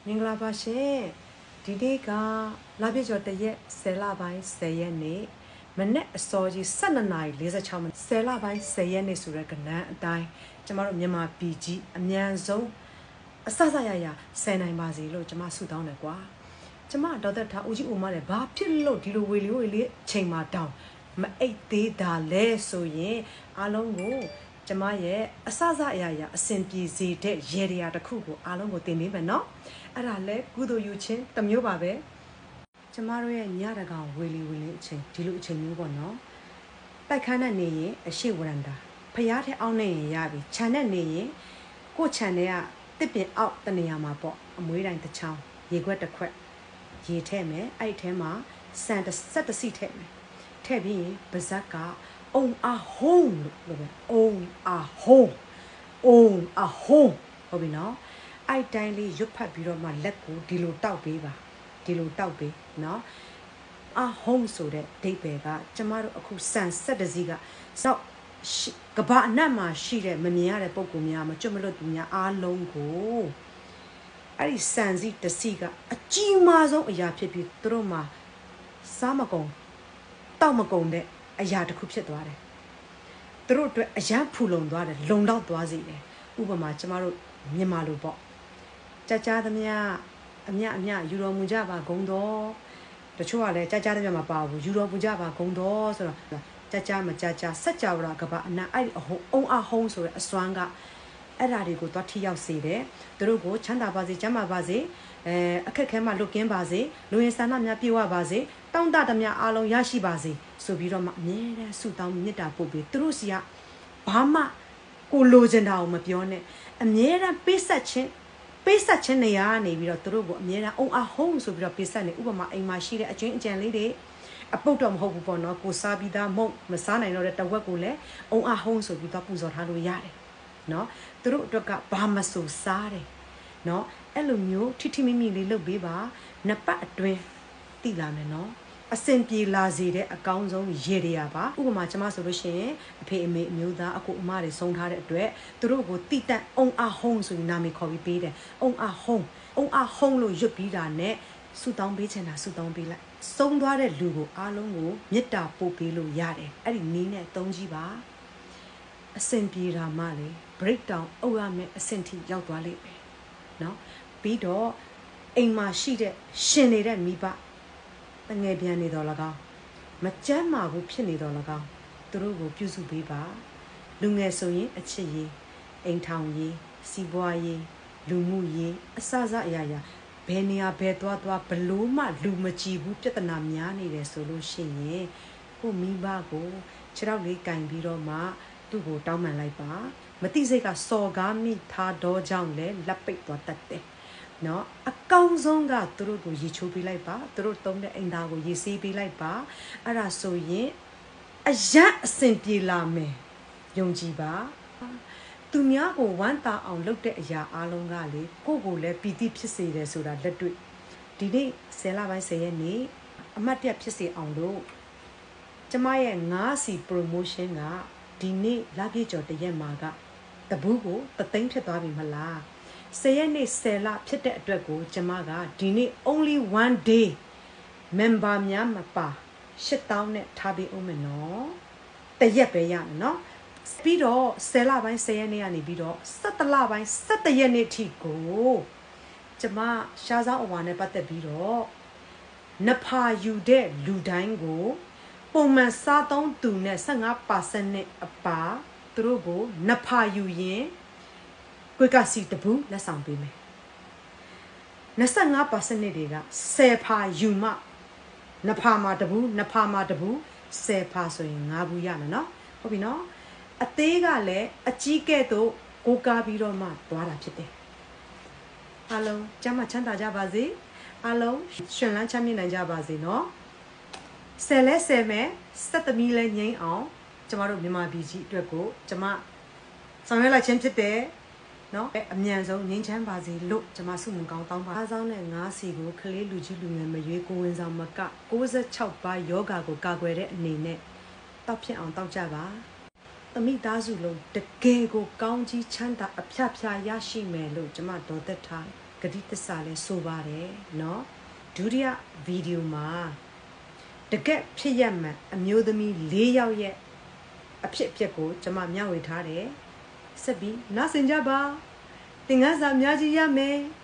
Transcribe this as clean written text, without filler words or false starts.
မင်္ဂလာပါရှင်ဒီနေ့ကလာပြည့်ကျော်တရက်10လပိုင်း10ရက်နေ့မနေ့အစောကြီး12:46မိနစ်10လပိုင်း10ရက်နေ့ဆိုတဲ့ကဏ္ဍအတိုင်းကျမတို့မြန်မာပြည်ကြီးအမြန်ဆုံးအစစရရ10နိုင်ပါစေလို့ကျမဆုတောင်းတယ်ကွာကျမဒေါက်တာထားဦးကြီးဦးမလည်းဘာဖြစ်လို့ဒီလိုဝေလီဝေလီချိန်မှာတောင်းမအိတ်သေးတာလဲဆိုရင်အားလုံးကိုကျမရဲ့အစစအရာရာအစဉ်ပြေစေတဲ့ရေရာတစ်ခုကိုအားလုံးကိုသင်ပေးမယ်နော်အဲ့ဒါလဲကုသိုလ်ယူခြင်းတစ်မျိုးပါပဲကျမတို့ရဲ့ညတကောင်ဝေလီအချိန်ဒီလိုအချိန်မျိုးပေါ့နော်တိုက်ခန်းနဲ့နေရင်အရှိဝရန္တာဖျားထဲအောင်းနေရင်ရပြီခြံနဲ့နေရင်ကိုခြံထဲကတစ်ပင်အောက်တနေရာမှာပေါ့အမွေးတိုင်းတစ်ချောင်းရေခွက်တစ်ခွက်ရေထည့်မယ်အဲ့ထဲမှာစံဆက်တစ်စီထည့်မယ်ထည့်ပြီးရင်ပါဇက်ကအုံအားဟုံးလို့ပဲအုံအားဟုံးဟုတ်ပြီနော်အဲ့တိုင်းလေးရွတ်ဖတ်ပြီးတော့မှလက်ကိုဒီလိုတောက်ပေးပါဒီလိုတောက်ပေးနော်အဟုံးဆိုတဲ့ဒိတ်ပဲကကျမတို့အခုစံဆက်တစည်းကစောက်ကဘာအနက်မှာရှိတဲ့မမြင်ရတဲ့ပုံကူများမကျွတ်မလွတ်သူများအားလုံးကိုအဲ့ဒီစံစည်းတစည်းကအကြီးမားဆုံးအရာဖြစ်ပြီးသူတို့မှာစားမကုန်တောက်မကုန်တဲ့အရာတစ်ခုဖြစ်သွားတယ်သူတို့အတွက်အရန်ဖူလုံသွားတယ်လုံလောက်သွားစေတယ်ဥပမာကျမတို့မြန်မာလိုပေါ့ကြာသမျှအမြယူတော်မူကြပါဂုံတော်တချို့ကလည်းကြာသမျှမပါဘူးယူတော်မူကြပါဂုံတော်ဆိုတော့ကြာမကြာစัจ java ကဘာအနာအဲ့ဒီအုံအဟုံးဆိုတဲ့အစွမ်းကအဲ့ဓာတွေကိုသွားထိရောက်စေတယ်သူတို့ကိုချမ်းသာပါစေကျမ်းမာပါစေအခက်ခဲမှလွတ်ကင်းပါစေလူရင်ဆန္ဒများပြေဝပါစေတောင်းတသမျှအားလုံးရရှိပါစေဆိုပြီးတော့မှအမြဲတမ်းဆုတောင်းမေတ္တာပို့ပြီးသူတို့စီကဘာမှကိုလိုချင်တာကိုမပြောနဲ့အမြဲတမ်းပေးဆက်ခြင်းနေရနေပြီးတော့သူတို့ကိုအမြဲတမ်းအုံအဟုံးဆိုပြီးတော့ပေးဆက်နေဥပမာအိမ်မှာရှိတဲ့အကျွင်းအကြံလေးတွေအပုတ်တော့မဟုတ်ဘူးပေါ့နော်ကိုစားပြီးသားမဟုတ်မစားနိုင်တော့တဲ့တဝက်ကိုလည်းအုံအဟုံးဆိုပြီးတော့ပူဇော်ထားလို့ရတယ်နော်သူတို့အတွက်ကဘာမဆိုစားတယ်နော်အဲ့လိုမျိုးထိမိမိလေးလုပ်ပေးပါနှစ်ပတ်အတွင်းတည်လာမယ်နော်အစင်ပြေလာစေတဲ့အကောင်းဆုံးရေတွေပါဥပမာကျမဆိုလို့ရှိရင်အဖေအမေအမျိုးသားအကိုအမတွေဆုံးထားတဲ့အတွက်သူတို့ကိုတိတက်အုံအဟုံးဆိုပြီးနာမည်ခေါ်ပြီးပေးတယ်အုံအဟုံးလို့ရွတ်ပြီးတာနဲ့ဆူတောင်းပေးချင်တာဆူတောင်းပေးလိုက်ဆုံးသွားတဲ့လူကိုအားလုံးကိုမေတ္တာပို့ပေးလို့ရတယ်အဲ့ဒီနည်းနဲ့သုံးကြည့်ပါအစင်ပြေတာမှလေ break down အုပ်ရမယ်အဆင့်ထိရောက်သွားလိမ့်မယ်နော်ပြီးတော့အိမ်မှာရှိတဲ့ရှင်နေတဲ့မိဘတငယ်ပြန်နေတော့၎င်းမကြမ်းမာဘူးဖြစ်နေတော့၎င်းသူတို့ကိုပြုစုပေးပါလူငယ်ဆိုရင်အချစ်ရေးအိမ်ထောင်ရေးစီးပွားရေးလူမှုရေးအစအရာရာဘယ်နေရာဘယ်သွားဘလို့မှလူမကြည့်ဘူးပြဿနာများနေတယ်ဆိုလို့ရှိရင်ကိုမိဘကိုခြေထောက်လေးကင်ပြီးတော့မှသူ့ကိုတောင်းပန်လိုက်ပါမတိစိတ်ကစော်ကားမိထားတော့ကြောင့်လဲလက်ပိတ်သွားတတ်တယ်နော်အကောင်းဆုံးကသူတို့ကိုရေချိုးပေးလိုက်ပါသူတို့တုံးတဲ့အိမ်သားကိုရေဆေးပေးလိုက်ပါအဲ့ဒါဆိုရင်အဆင်ပြေလာမယ်ယုံကြည်ပါသူများကိုဝမ်းသာအောင်လုပ်တဲ့အရာအလုံးကလေကိုကိုလည်းပီတိဖြစ်စေတယ်ဆိုတာလက်တွေ့ဒီနေ့10လပိုင်း10ရက်နေ့အမှတ်တရဖြစ်စေအောင်လို့ကျမရဲ့9စီ promotion ကဒီနေ့လာပြည့်ကျော်တရက်မှာကတဘူးကိုတသိန်းဖြစ်သွားပြီမလား10ရက်နေ့10လဖြစ်တဲ့အတွက်ကိုကျမကဒီနေ့ only one day member များမပါ8000နဲ့ထားပေးအောင်မယ်နော်တရက်ပဲရမယ်နော်ပြီးတော့10လပိုင်း10ရက်နေ့ကနေပြီးတော့17လပိုင်း17ရက်နေ့ထိကိုကျမရှားဆောင်အဝါနဲ့ပတ်သက်ပြီးတော့နဖာယူတဲ့လူတိုင်းကိုပုံမှန်စားသုံးသူနဲ့15% နဲ့အပါသူတို့ကိုနဖာယူရင်ကွက်ကစီတဘူးလက်ဆောင်ပေးမယ်25% တွေက10ဖာယူမှနဖာမှာတဘူး10ဖာဆိုရင်5ဘူးရမယ်နော်ဟုတ်ပြီနော်အသေးကလည်းအကြီးကဲ့သို့ကိုကားပြီးတော့မှသွားတာဖြစ်တယ်အားလုံးကျမ်းမာချမ်းသာကြပါစေအားလုံးရှင်လန်းချမ်းမြေ့နိုင်ကြပါစေနော်10လဲ10မယ်7သမီးလဲငိမ့်အောင်ကျမတို့မြန်မာပြည်ကြီးအတွက်ကိုကျမဆောင်ရွက်လိုက်ခြင်းဖြစ်တယ်နော်အမြန်ဆုံးငြိမ်းချမ်းပါစေလို့ကျမဆုမွန်ကောင်းတောင်းပါအားဆောင်တဲ့9စီကိုကလေးလူကြီးလူငယ်မရွေးကိုဝင်ဆောင်မက66ပါးယောဂါကိုကာကွယ်တဲ့အနေနဲ့တောက်ဖြစ်အောင်တောက်ကြပါသမိသားစုလုံးတကယ်ကိုကောင်းကြီးချမ်းသာအဖျားရရှိမယ်လို့ကျမဒေါ်သက်ထားဂတိတစ္ဆာလဲဆိုပါတယ်နော်ဒုတိယဗီဒီယိုမှာတကက်ဖြစ်ရမှန်အမျိုးသမီး၄ယောက်ရဲ့အဖြစ်အပျက်ကိုကျွန်မမျှဝေထားတယ်ဆက်ပြီးနားဆင်ကြပါသင်ခန်းစာအများကြီးရမယ်